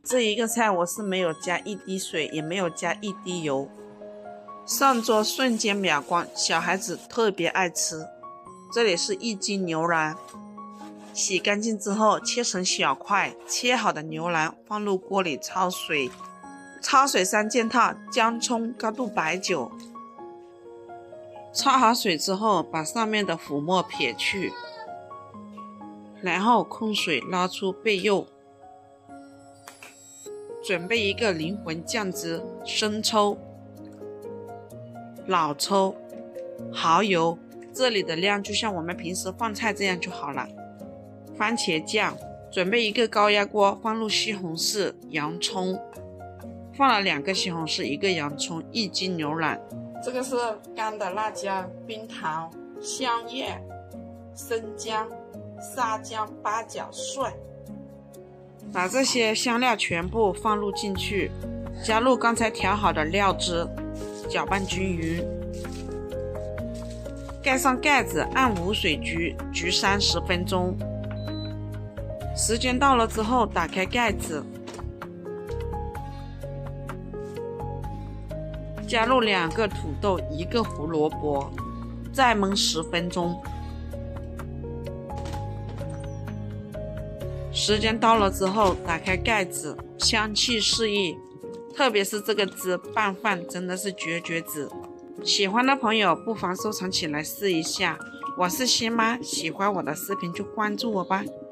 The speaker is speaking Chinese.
这一个菜我是没有加一滴水，也没有加一滴油，上桌瞬间秒光，小孩子特别爱吃。这里是1斤牛腩，洗干净之后切成小块，切好的牛腩放入锅里焯水，焯水3件套，姜葱、高度白酒。焯好水之后，把上面的浮沫撇去，然后控水捞出备用。准备一个灵魂酱汁：生抽、老抽、蚝油，这里的量就像我们平时放菜这样就好了。番茄酱，准备一个高压锅，放入西红柿、洋葱，放了2个西红柿、1个洋葱，1斤牛腩。这个是干的辣椒、冰糖、香叶、生姜、沙姜、八角、蒜。把这些香料全部放入进去，加入刚才调好的料汁，搅拌均匀。盖上盖子，按无水焗30分钟。时间到了之后，打开盖子，加入2个土豆、1个胡萝卜，再焖10分钟。时间到了之后，打开盖子，香气四溢，特别是这个汁拌饭真的是绝子。喜欢的朋友不妨收藏起来试一下。我是新妈，喜欢我的视频就关注我吧。